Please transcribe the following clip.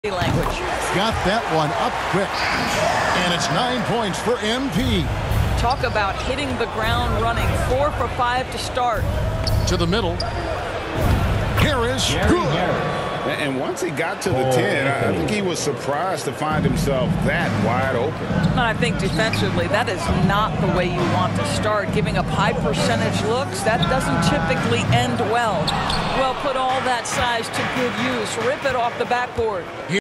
language. Got that one up quick. And it's 9 points for MP. Talk about hitting the ground running. 4 for 5 to start. To the middle. Harris, good. And once he got to the 10, I think he was surprised to find himself that wide open. I think defensively, that is not the way you want to start. Giving up high percentage looks, that doesn't typically end well. Well, put all that size to good use. Rip it off the backboard.